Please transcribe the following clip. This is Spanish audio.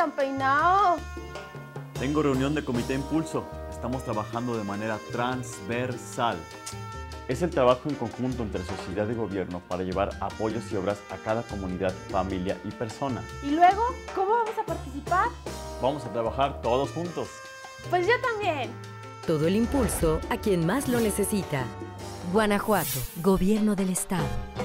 tan peinado. Tengo reunión de Comité Impulso. Estamos trabajando de manera transversal. Es el trabajo en conjunto entre sociedad y gobierno para llevar apoyos y obras a cada comunidad, familia y persona. ¿Y luego? ¿Cómo vamos a participar? Vamos a trabajar todos juntos. Pues yo también. Todo el impulso a quien más lo necesita. Guanajuato, Gobierno del Estado.